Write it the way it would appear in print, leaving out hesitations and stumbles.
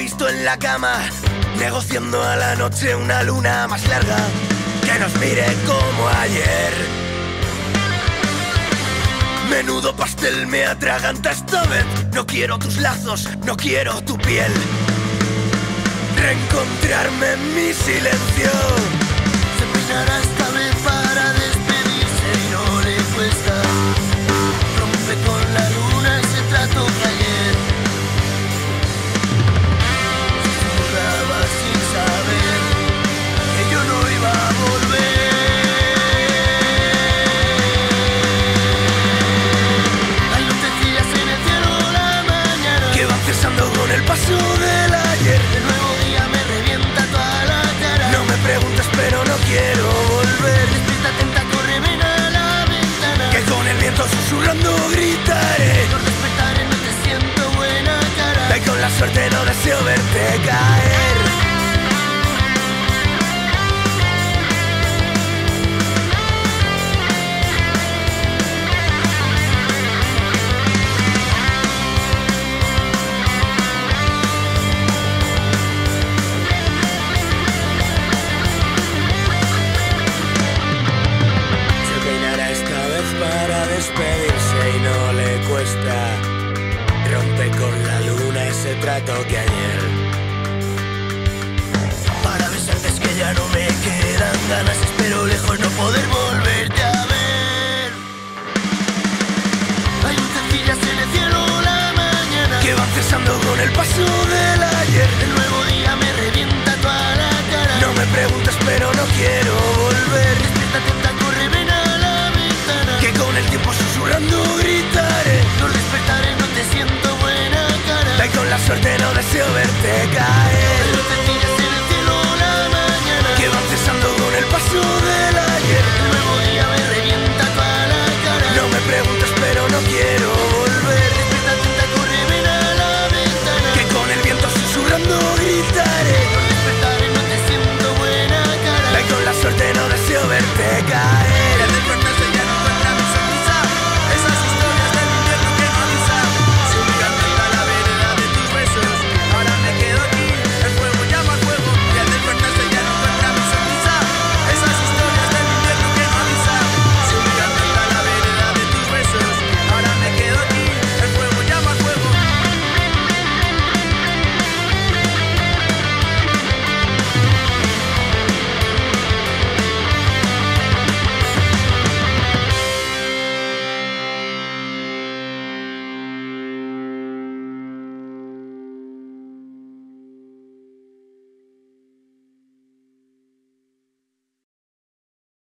visto en la cama, negociando a la noche una luna más larga, que nos mire como ayer. Menudo pastel me atraganta esta vez. No quiero tus lazos, no quiero tu piel. Reencontrarme en mi silencio. Se peinará esta vez para despedirse y no le cuesta. Rompe con la luna ese trato que ayer susurraba sin saber que yo no iba a volver. Hay lucecillas en el cielo la mañana que van cesando con el paso del ayer. El nuevo día me revienta toda la cara. No me preguntes pero no quiero volver. Despierta atenta, corre, ven a la ventana. Que con el viento susurrando gritaré. Por despertar no te siento buena cara. Y con la suerte no deseo verte caer. Para despedirse y no le cuesta. Rompe con la luna ese trato que ayer. Para besarte es que ya no me